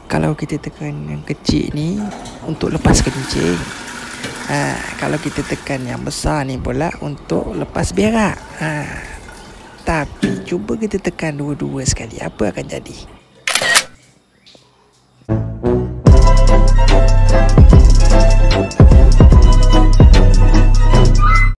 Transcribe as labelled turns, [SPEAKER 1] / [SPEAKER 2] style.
[SPEAKER 1] Kalau kita tekan yang kecil ni untuk lepas kencing. Kalau kita tekan yang besar ni pula untuk lepas berak. Tapi cuba kita tekan dua-dua sekali, apa akan jadi?